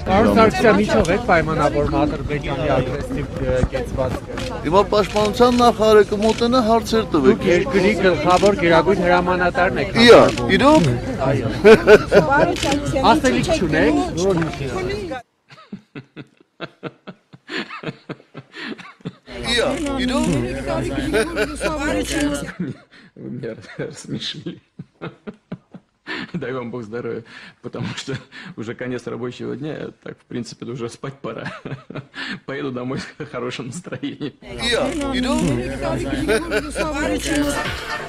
Պարոն Սարգսյան, ինչով եք պայմանավոր Ադրբեջանի ագրեսիվ կեցվածքը։ Հիմա պաշտպանության նախարարը կմոտենա հարցեր տվեք։ Դուք երկրի գլխավոր գերագույն հրամանատարն եք։ Իրոք։ Այո։ Ասելիք չունեք։ Вы меня рассмешили. Дай вам Бог здоровья, потому что уже конец рабочего дня, так, в принципе, уже спать пора. Поеду домой с хорошим настроением.